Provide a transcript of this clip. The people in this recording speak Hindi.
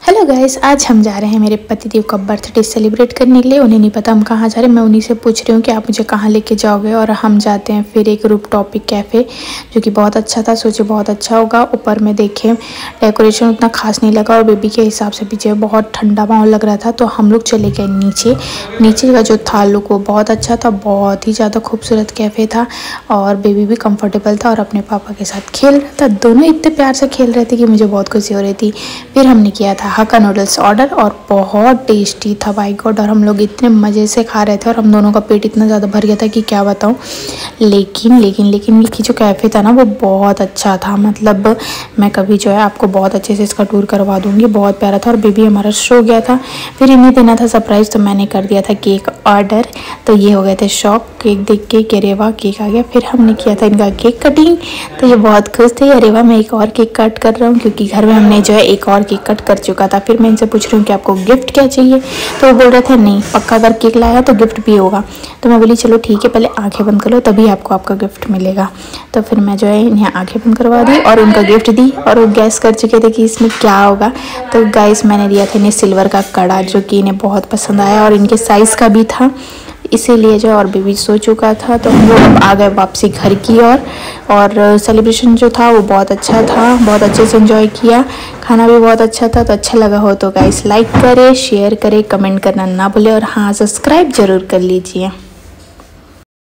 हेलो गाइस, आज हम जा रहे हैं मेरे पतिदेव का बर्थडे सेलिब्रेट करने के लिए। उन्हें नहीं पता हम कहाँ जा रहे हैं। मैं उन्हीं से पूछ रही हूँ कि आप मुझे कहाँ लेके जाओगे। और हम जाते हैं फिर एक रूफ टॉपिक कैफ़े, जो कि बहुत अच्छा था। सोचे बहुत अच्छा होगा। ऊपर में देखे डेकोरेशन उतना खास नहीं लगा और बेबी के हिसाब से पीछे बहुत ठंडा माहौल लग रहा था, तो हम लोग चले गए नीचे। नीचे का जो था लुक वो बहुत अच्छा था, बहुत ही ज़्यादा खूबसूरत कैफ़े था और बेबी भी कम्फर्टेबल था और अपने पापा के साथ खेल रहा था। दोनों इतने प्यार से खेल रहे थे कि मुझे बहुत खुशी हो रही थी। फिर हमने किया था हक्का नूडल्स ऑर्डर और बहुत टेस्टी था बाई गॉड। और हम लोग इतने मज़े से खा रहे थे और हम दोनों का पेट इतना ज़्यादा भर गया था कि क्या बताऊँ। लेकिन ये जो कैफ़े था ना वो बहुत अच्छा था। मतलब मैं कभी जो है आपको बहुत अच्छे से इसका टूर करवा दूँगी। बहुत प्यारा था और बेबी हमारा सो गया था। फिर इन्हें देना था सरप्राइज़, तो मैंने कर दिया था केक ऑर्डर। तो ये हो गए थे शॉक केक देख के कि अरे वाह केक आ गया। फिर हमने किया था इनका केक कटिंग, तो ये बहुत खुश थे। अरे वाह मैं एक और केक कट कर रहा हूँ, क्योंकि घर में हमने जो है एक और केक कट कर चुका था। फिर मैं इनसे पूछ रही हूँ कि आपको गिफ्ट क्या चाहिए, तो वो बोल रहे थे नहीं पक्का अगर केक लाया तो गिफ्ट भी होगा। तो मैं बोली चलो ठीक है, पहले आंखें बंद कर लो तभी आपको आपका गिफ्ट मिलेगा। तो फिर मैं जो है इन्हें आंखें बंद करवा दी और उनका गिफ्ट दी और वो गैस कर चुके थे कि इसमें क्या होगा। तो गाइस मैंने दिया था इन्हें सिल्वर का कड़ा, जो कि इन्हें बहुत पसंद आया और इनके साइज़ का भी था, इसीलिए जो और बेबी सो चुका था। तो हम लोग अब आ गए वापसी घर की और सेलिब्रेशन जो था वो बहुत अच्छा था, बहुत अच्छे से एंजॉय किया। खाना भी बहुत अच्छा था। तो अच्छा लगा हो तो गाइस लाइक करें, शेयर करें, कमेंट करना ना भूलें और हाँ सब्सक्राइब ज़रूर कर लीजिए।